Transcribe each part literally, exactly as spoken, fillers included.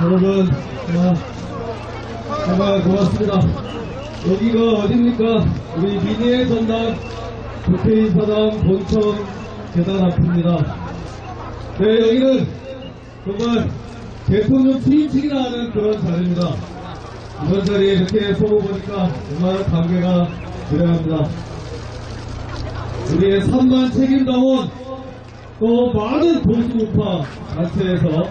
여러분, 아, 정말 고맙습니다. 여기가 어딥니까? 우리 민의의 전당 국회의사당 본청 계단 앞입니다. 네, 여기는 정말 대통령 취임식이나 하는 그런 자리입니다. 이번 자리에 이렇게 서고 보니까 정말 감개가 무량합니다. 우리의 삼만 책임당원 또 많은 보수우파 단체에서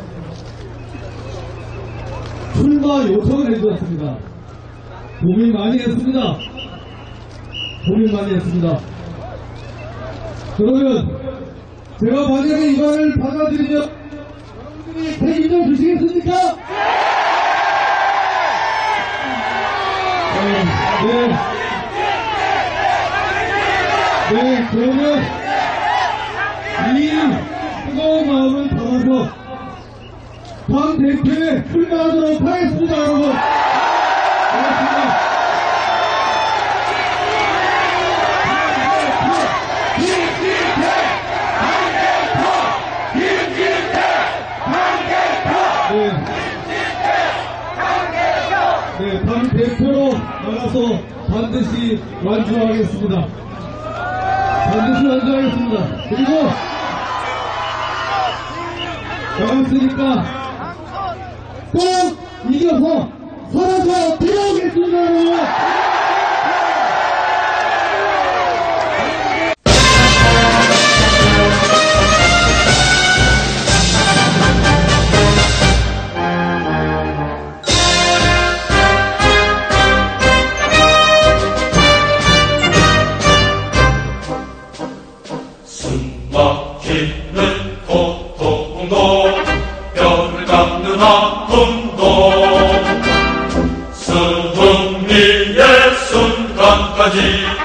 출마 요청을 해주었습니다. 고민 많이 했습니다. 고민 많이 했습니다. 그러면 제가 만약에 이거를 받아들이면 여러분들이 책임져 주시겠습니까? 네. 네. 네, 그러면 이 뜨거운 마음을 담아서 당 대표에 출마하도록 하겠습니다, 여러분. 고맙습니다. 네, 당 대표로 나가서 반드시 완주하겠습니다. 반드시 완주하겠습니다. 그리고 나갔으니까 꼭 이겨서 살아서 돌아오겠습니다, 여러분. 숨막히는 고통도 뼈를 깎는 아픔도 승리의 순간까지